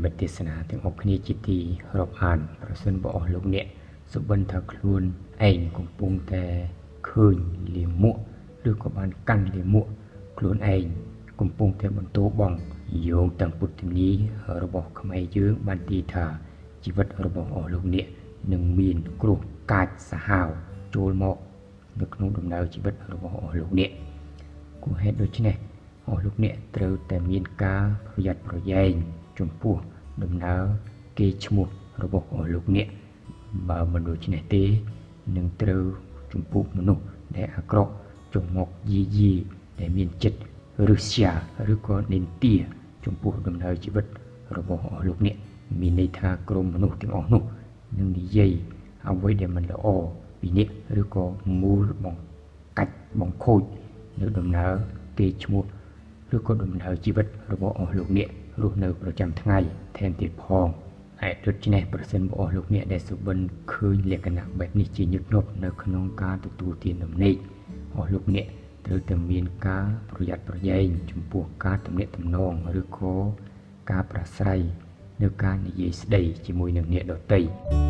មិត្តទេសនាទាំងអស់គ្នាជាទីរាប់អានប្រសិនបើអស់លោកអ្នកសុបិនថាខ្លួនឯងកំពុងតែឃើញលាមកឬក៏បានកាន់លាមកខ្លួនឯងកំពុងតែបន្តបងយោងតាមពុទ្ធនីយរបស់ខ្មែរយើងបានទីថាជីវិតរបស់អស់លោកអ្នកនឹងមានគ្រោះកាចសាហាវចូលមកនៅក្នុងដំណើរជីវិតរបស់អស់លោកអ្នកគួរហេតុដូច្នេះអស់លោកអ្នកត្រូវតែមានការប្រយ័ត្នប្រយែងចំពោះដំណើរគេឈ្មោះរបស់អស់លោកអ្នកបើមិនដូច្នេះទេនឹងត្រូវចំពោះមនុស្សដែលអាក្រក់ចូលមកយីដែលមានចិត្តរឹស្យាឬក៏និន្ទាចំពោះដំណើរជីវិតរបស់អស់លោកអ្នកមានន័យថាក្រុមមនុស្សទាំងអស់នោះនឹងនិយាយអ្វីដែលមិនល្អពីអ្នកឬក៏មូលបង្កាច់បង្ខូចនៅដំណើរគេឈ្មោះឬក៏ដំណើរជីវិតរបស់អស់លោកអ្នករស់នៅប្រចាំថ្ងៃថែមទៀតផងហើយដូច្នេះប្រសិនបើអស់លោកអ្នកដែលសុបិនឃើញលក្ខណៈបែបនេះជាញឹកញាប់នៅក្នុងការទទួលទានដំណេកអស់លោកអ្នកត្រូវតែមានការប្រយ័ត្នប្រយែងចំពោះការទំនាក់ទំនងឬក៏ការប្រាស្រ័យនៅការនិយាយស្ដីជាមួយនឹងអ្នកដទៃ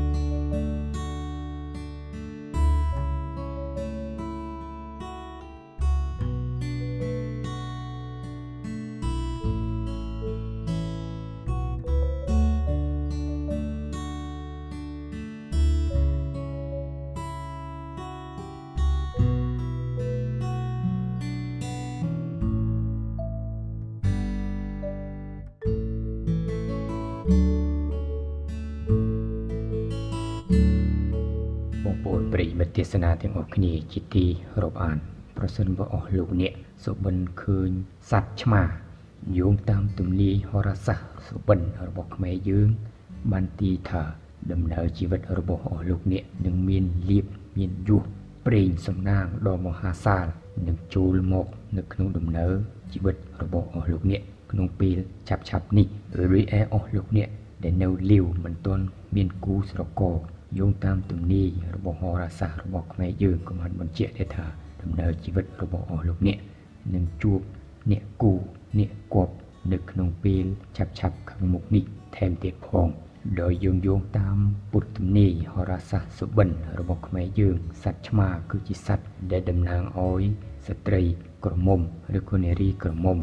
ប្រិយមិត្តទេសនាទាំងអស់គ្នាជាទីរាប់អានប្រសិនបើអស់លោកអ្នកសុបិនឃើញសត្វឆ្មាយោងតាមទំនាយហោរាសាស្ត្រសុបិនរបស់ខ្មែរយើងបានទីថាដំណើរជីវិតរបស់អស់លោកអ្នកនឹងមានលៀបមានយុះប្រេងសំណាងដ៏មហាសាលនឹងចូលមកនៅក្នុងដំណើរជីវិតរបស់អស់លោកអ្នកក្នុងពេលឆាប់នេះរីឯអស់លោកអ្នកដែលនៅលាវមិនទាន់មានគូស្រករយោងតាមទំនាយរបស់ហោរាសាស្ត្ររបស់ខ្មែរយើងក៏បានបញ្ជាក់ដែរថាដំណើរជីវិតរបស់អស់លោកអ្នកនឹងជួបអ្នកគូអ្នកគប់នៅក្នុងពេលឆាប់ខាងមុខនេះថែមទៀតផងដោយយោងតាមពុទ្ធទំនាយហោរាសាស្ត្រសុបិនរបស់ខ្មែរយើងសត្វឆ្មាគឺជាសត្វដែលតំណាងឲ្យស្ត្រីក្រមុំឬក៏នារីក្រមុំ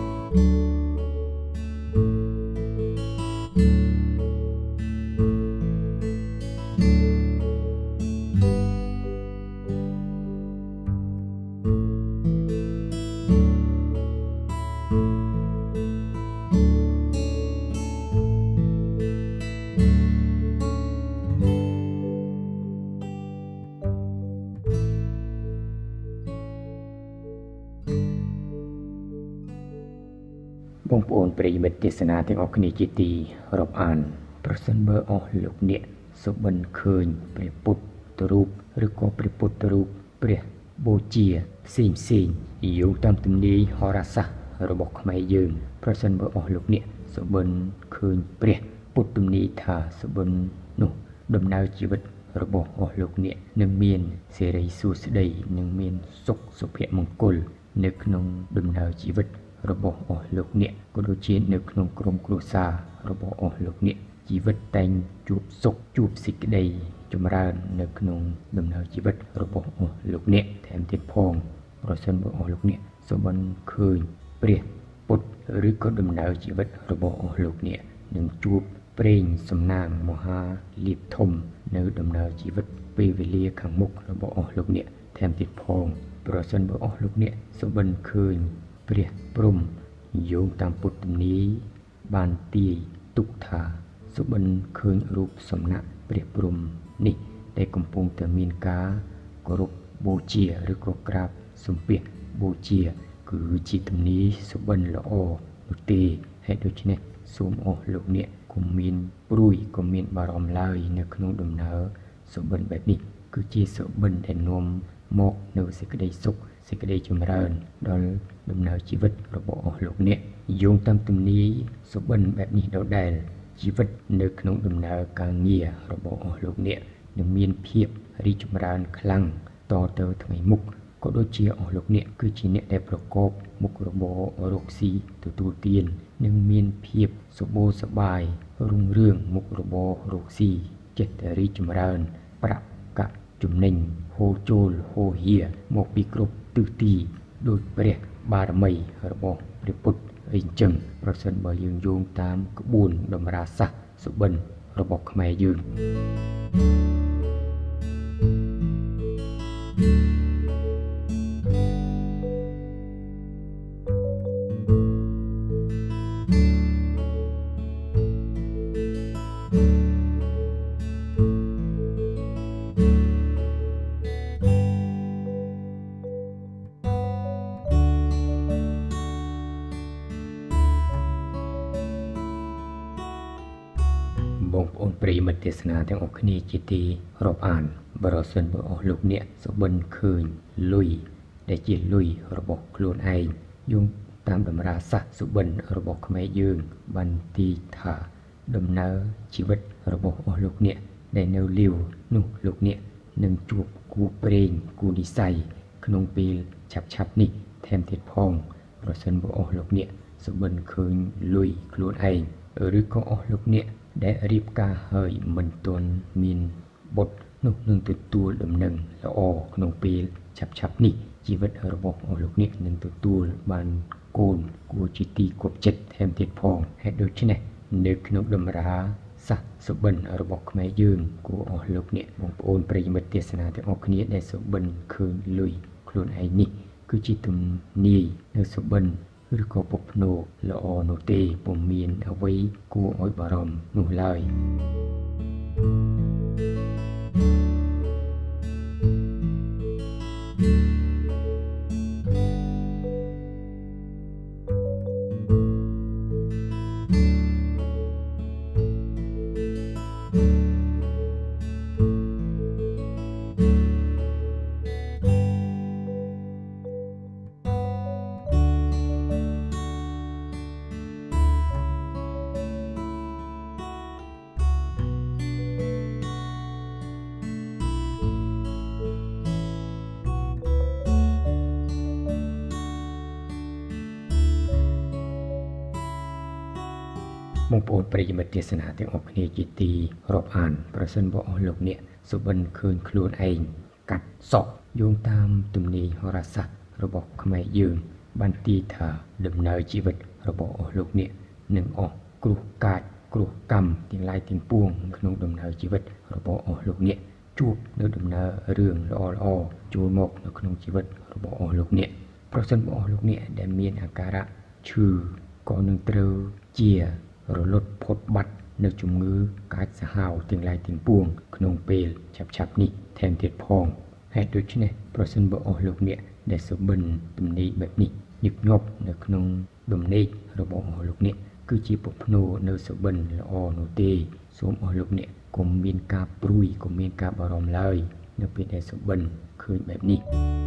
បងប្អូនប្រិយមិត្តទេសនាទាំងអស់គ្នាជាទីរាប់អានប្រសិនបើអស់លោកអ្នកសុបិនឃើញព្រះពុទ្ធរូបឬក៏ព្រះពុទ្ធរូបព្រះបូជាផ្សេងយោងតាមទំនាយហោរាសាស្ត្ររបស់ខ្មែរយើងប្រសិនបើអស់លោកអ្នកសុបិនឃើញព្រះពុទ្ធទំនាយថាសុបិននោះដំណើរជីវិតរបស់អស់លោកអ្នកនឹងមានសេរីសួស្តីនឹងមានសុខសុភមង្គលនៅក្នុងដំណើរជីវិតរបស់អស់លោកអ្នកក៏ដូចជានៅក្នុងក្រុមគ្រួសាររបស់អស់លោកអ្នកជីវិតតែងជួបសុខជួបសេចក្តីចម្រើននៅក្នុងដំណើរជីវិតរបស់អស់លោកអ្នកថែមទៀតផងប្រសិនបើអស់លោកអ្នកសូមឃើញព្រះពុទ្ធឬក៏ដំណើរជីវិតរបស់អស់លោកអ្នកនឹងជួបប្រេងសំណាងមហាលាភធំនៅដំណើរជីវិតពេលវេលាខាងមុខរបស់អស់លោកអ្នកថែមទៀតផងប្រសិនបើអស់លោកអ្នកសូមឃើញព្រះព្រំយោងតាមពុទ្ធទំនាយបានទាយទុកថាសុបិនឃើញរូបសំណាកព្រះព្រំនេះដែលកំពុងតែមានការគោរពបូជាឬក៏ក្រាបសំពះបូជាគឺជាទំនាយសុបិនល្អនោះទេហើយដូច្នេះសូមអស់លោកអ្នកកុំមានព្រួយកុំមានបារម្ភឡើយនៅក្នុងដំណើរសុបិនបែបនេះគឺជាសុបិនដែលនាំមកនៅសេចក្តីសុខសេចក្តីចម្រើនដល់ដំណើរជីវិតរបស់អស់លោកអ្នកយោងតាមទំនាយសុបិនបែបនេះដដែលជីវិតនៅក្នុងដំណើរការងាររបស់អស់លោកអ្នកនឹងមានភាពរីកចម្រើនខ្លាំងតទៅថ្ងៃមុខក៏ដូចជាអស់លោកអ្នកគឺជាអ្នកដែលប្រកបមុខរបររកស៊ីទទួលទាននឹងមានភាពសុបូរសប្បាយរុងរឿងមុខរបររកស៊ីចិត្តរីកចម្រើនប្រាក់កាក់ចំណេញហូរចូលហូរហៀមកពីគ្រប់ទិសទីដោយព្រះបារមីរបស់ព្រះពុទ្ធអីចឹងប្រសិនបើយើងយោងតាមក្បួនតម្រាសាស្ត្រសុបិនរបស់ខ្មែរយើងបងប្អូនប្រិយមិត្តទេសនាទាំងអស់គ្នាជាទីរាប់អានប្រសិនបើអស់លោកអ្នកសុបិនឃើញលុយដែលជាលុយរបស់ខ្លួនឯងយោងតាមតម្រាសាស្ត្រសុបិនរបស់ខ្មែរយើងបានទីថាដំណើរជីវិតរបស់អស់លោកអ្នកដែលនៅលាវនោះលោកអ្នកនឹងជួបគូព្រេងគូនិស័យក្នុងពេលឆាប់នេះថែមទៀតផងប្រសិនបើអស់លោកអ្នកសុបិនឃើញលុយខ្លួនឯងឬក៏អស់លោកអ្នកដែលរៀបការហើយមិនទាន់មានបុត្រនោះនឹងទទួលដំណឹងល្អក្នុងពេលឆាប់នេះជីវិតរបស់អស់លោកអ្នកនឹងទទួលបានកូនគួរជាទីគប់ចិត្តថែមទៀតផងហេតុដូច្នេះនៅក្នុងតម្រាសាស្ត្រសុបិនរបស់ខ្មែរយើងគួរអស់លោកអ្នកបងប្អូនប្រិយមិត្តទេសនាទាំងអស់គ្នាដែលសុបិនឃើញលុយខ្លួនឯងនេះគឺជាទំនាយនៅសុបិនឬក៏ពុកភ្នោល្អនោះទេពុំមានអ្វីគួរឲ្យបារម្ភនោះឡើយបងប្អូនប្រិយមិត្តទេសនាទាំងអស់គ្នាជាទីរាប់អានប្រសិនបើអស់លោកអ្នកសុបិនឃើញខ្លួនឯងកាត់សក់យោងតាមទំនាយហោរាសាស្ត្ររបស់ខ្មែរយើងបានទីថាដំណើរជីវិតរបស់អស់លោកអ្នកនឹងអស់គ្រោះកាចគ្រោះកម្មទាំងឡាយទាំងពួងក្នុងដំណើរជីវិតរបស់អស់លោកអ្នកជួបនៅដំណើររឿងល្អៗចូលមកនៅក្នុងជីវិតរបស់អស់លោកអ្នកប្រសិនបើអស់លោកអ្នកដែលមានអាការៈឈឺក៏នឹងត្រូវជារលត់ផុតបាត់នៅជំងឺកាចសាហាវទាំងឡាយទាំងពួងក្នុងពេលឆាប់នេះថែមទៀតផងហេតុដូច្នេះប្រសិនបើអស់លោកអ្នកដែលសុបិនទំនេរបែបនេះញឹកញាប់នៅក្នុងដំណេករបស់អស់លោកអ្នកគឺជាពុកភ្នោនៅសុបិនល្អនោះទេសូមអស់លោកអ្នកកុំមានការព្រួយកុំមានការបារម្ភឡើយនៅពេលដែលសុបិនឃើញបែបនេះ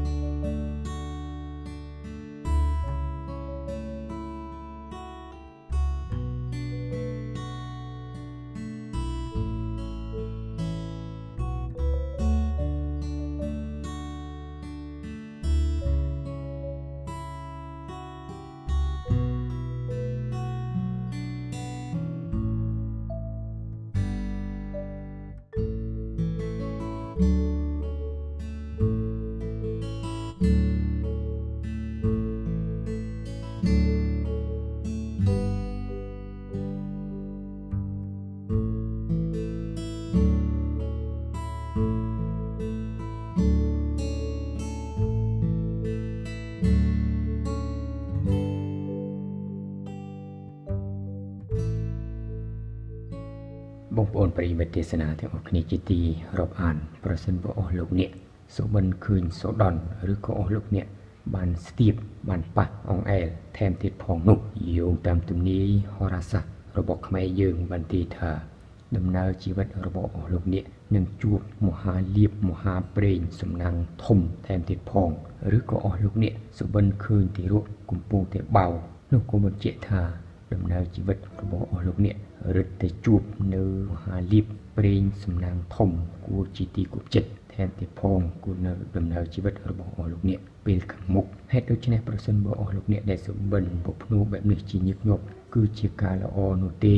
បងប្អូនប្រិយមិត្តទេសនាទាំងអស់គ្នាជាទីរាប់អានប្រសិនបើអស់លោកអ្នកសុបិនឃើញសូដនឬក៏អស់លោកអ្នកបានស្ទាបបានប៉ះអង្អែលថែមទៀតផងនោះយោងតាមទំនាយហោរាសាស្ត្ររបស់ខ្មែរយើងបានទីថាដំណើរជីវិតរបស់អស់លោកអ្នកនឹងជួបមហាលាភមហាព្រេងសំណាងធំថែមទៀតផងឬក៏អស់លោកអ្នកសុបិនឃើញទីរកកំពុងតែបៅនោះក៏បញ្ជាក់ថាដំណើរជីវិតរបស់អស់លោកអ្នករឹតតែជួបនៅមហាលាភព្រេងសំណាងធំគួរជាទីគប់ចិត្តថថែមទៀតផងគូនៅដំណើរជីវិតរបស់អស់លោកអ្នកពេលខាងមុខហេតុដូច្នេះប្រសិនបើអស់លោកអ្នកដែលសុបិនពុកភ្នូបែបនេះជាញឹកញាប់គឺជាការល្អនោះទេ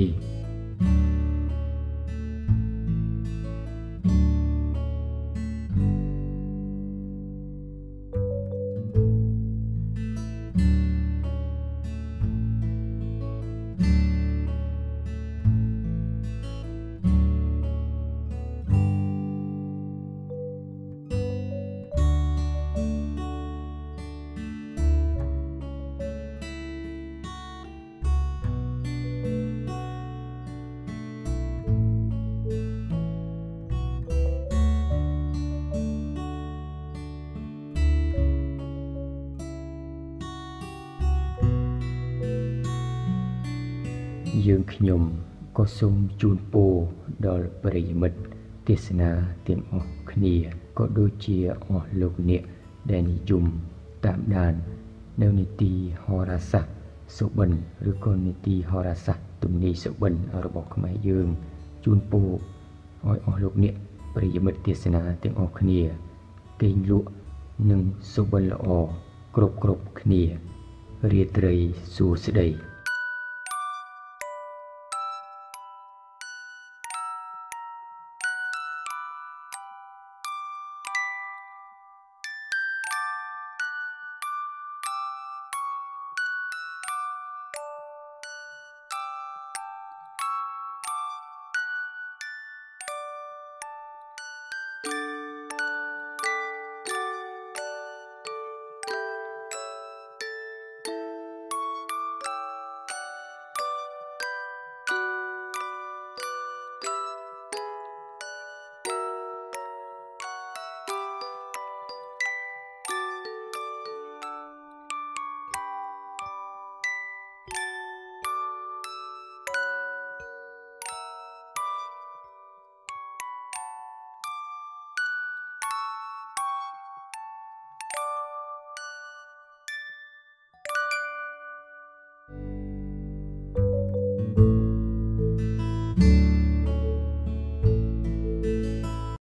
យើងខ្ញុំក៏សូមជូនពរដល់ប្រិយមិត្តទេសនាទាំងអស់គ្នាក៏ដូចជាអស់លោកអ្នកដែលនិយមតាមដាននៅនីតិហោរាសាស្ត្រសុបិនឬក៏នីតិហោរាសាស្ត្រទំនាយសុបិនរបស់ខ្មែរយើងជូនពរឲ្យអស់លោកអ្នកប្រិយមិត្តទេសនាទាំងអស់គ្នាគេងលក់និងសុបិនល្អគ្រប់គ្នារាត្រីសួស្តី